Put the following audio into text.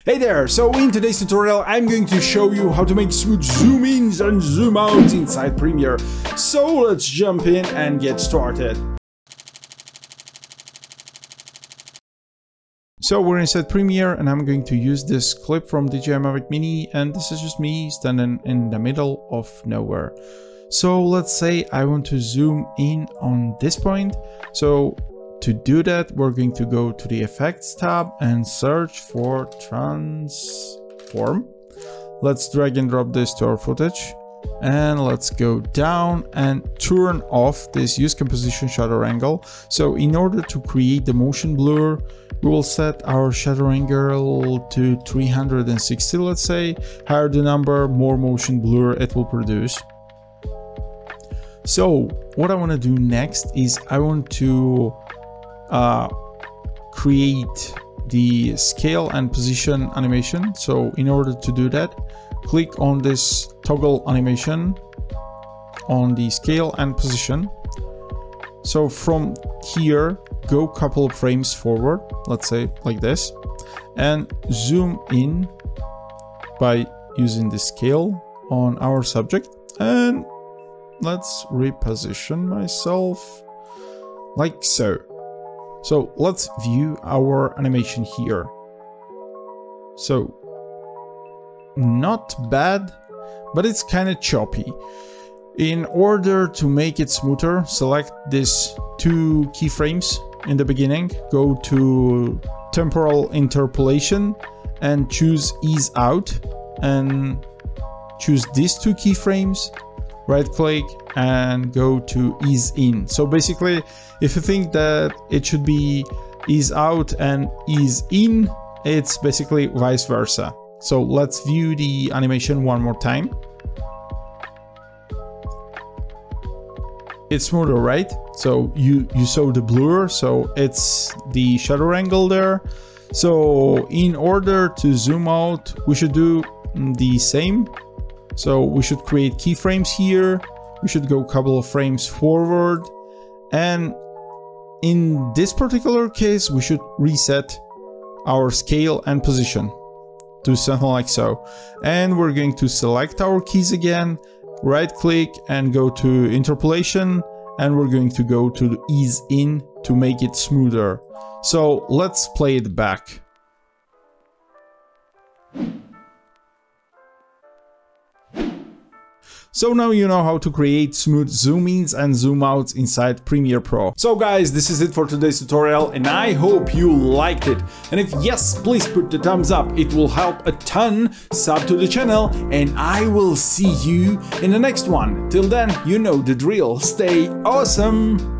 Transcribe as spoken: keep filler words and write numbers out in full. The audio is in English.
Hey there, so in today's tutorial I'm going to show you how to make smooth zoom ins and zoom outs inside Premiere. So let's jump in and get started. So we're inside Premiere and I'm going to use this clip from D J I Mavic Mini, and this is just me standing in the middle of nowhere. So let's say I want to zoom in on this point. So to do that, we're going to go to the Effects tab and search for Transform. Let's drag and drop this to our footage. And let's go down and turn off this Use Composition Shutter Angle. So in order to create the motion blur, we will set our shutter angle to three hundred sixty, let's say. Higher the number, more motion blur it will produce. So what I want to do next is I want to uh, create the scale and position animation. So in order to do that, click on this toggle animation on the scale and position. So from here, go a couple of frames forward, let's say like this, and zoom in by using the scale on our subject. And let's reposition myself like so. So let's view our animation here. So not bad, but it's kind of choppy. In order to make it smoother, select these two keyframes in the beginning, go to temporal interpolation and choose ease out, and choose these two keyframes, right click and go to ease in. So basically, if you think that it should be ease out and ease in, it's basically vice versa. So let's view the animation one more time. It's smoother, right? So you, you saw the blur, so it's the shutter angle there. So in order to zoom out, we should do the same. So we should create keyframes here. We should go a couple of frames forward. And in this particular case, we should reset our scale and position to something like so. And we're going to select our keys again, right click and go to interpolation. And we're going to go to the ease in to make it smoother. So let's play it back. So now you know how to create smooth zoom ins and zoom outs inside Premiere Pro. So guys, this is it for today's tutorial and I hope you liked it. And if yes, please put the thumbs up, it will help a ton. Sub to the channel and I will see you in the next one. Till then, you know the drill. Stay awesome!